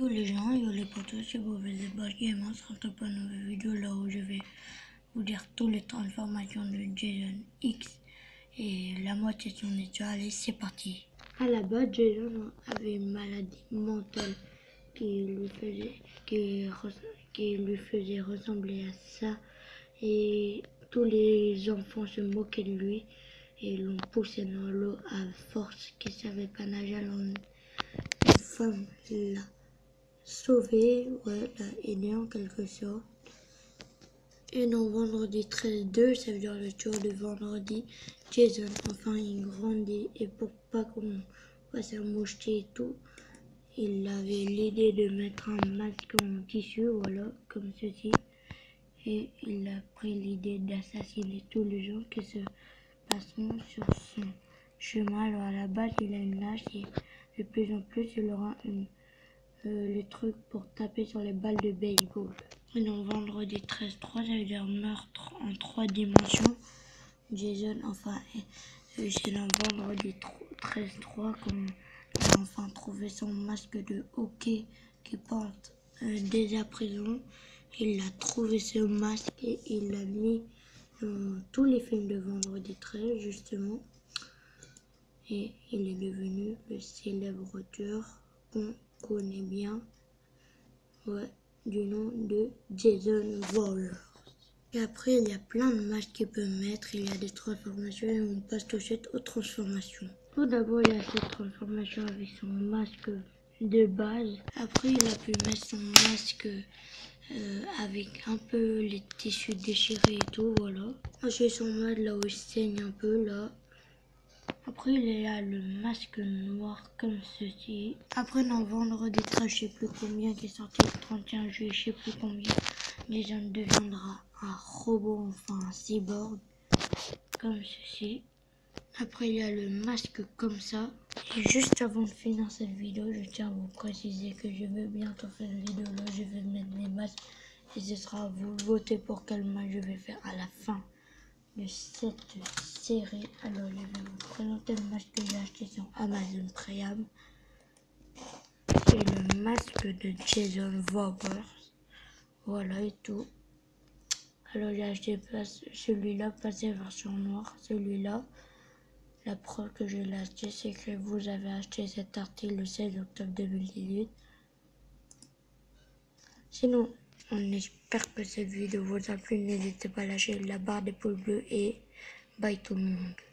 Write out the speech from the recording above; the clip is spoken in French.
Yo les gens, yo les potos, c'est Beauvais Gamer, on se retrouve pour une nouvelle vidéo là où je vais vous dire toutes les transformations de Jason X et la moitié de son étoile. Allez, c'est parti. À la base, Jason avait une maladie mentale qui lui faisait ressembler à ça, et tous les enfants se moquaient de lui et l'ont poussé dans l'eau à force qu'il savait pas nager. Alors une femme l'a sauvé, ouais, l'a aidé en quelque sorte. Et dans Vendredi 13-2, ça veut dire le tour de vendredi, Jason, enfin, il grandit, et pour pas qu'on fasse un moucheté et tout, il avait l'idée de mettre un masque en tissu, voilà, comme ceci. Et il a pris l'idée d'assassiner tous les gens qui se passeront sur son chemin. Alors à la base, il a une hache et de plus en plus, il aura le truc pour taper sur les balles de baseball. Et dans Vendredi 13-3, ça veut dire meurtre en 3 dimensions. Jason, enfin, c'est dans Vendredi 13-3 qu'on a enfin trouvé son masque de hockey qui porte dès à présent. Il a trouvé ce masque et il l'a mis dans tous les films de Vendredi 13 justement. Et il est devenu le célèbre tueur qu'on connaît bien, ouais, du nom de Jason Voorhees. Et après, il y a plein de masques qu'il peut mettre, il y a des transformations et on passe tout de suite aux transformations. Tout d'abord, il y a cette transformation avec son masque de base. Après, il a pu mettre son masque avec un peu les tissus déchirés et tout, voilà. Ensuite, son mode là où il saigne un peu, là. Après, il y a le masque noir comme ceci. Après, dans Vendredi 13, je sais plus combien, qui est sorti le 31 juillet, je sais plus combien, Jason deviendra un robot, enfin un cyborg, comme ceci. Après, il y a le masque comme ça. Et juste avant de finir cette vidéo, je tiens à vous préciser que je vais bientôt faire une vidéo là, je vais mettre mes masques. Et ce sera à vous de voter pour quel masque je vais faire à la fin de cette série. Alors, je vais vous présenter le masque que j'ai acheté sur Amazon Prime. C'est le masque de Jason Voorhees. Voilà et tout. Alors, j'ai acheté celui-là, passé version noire. Celui-là, la preuve que je l'ai acheté, c'est que vous avez acheté cet article le 16 octobre 2018. Sinon, on espère que cette vidéo vous a plu. N'hésitez pas à lâcher la barre des pouces bleus et bye tout le monde.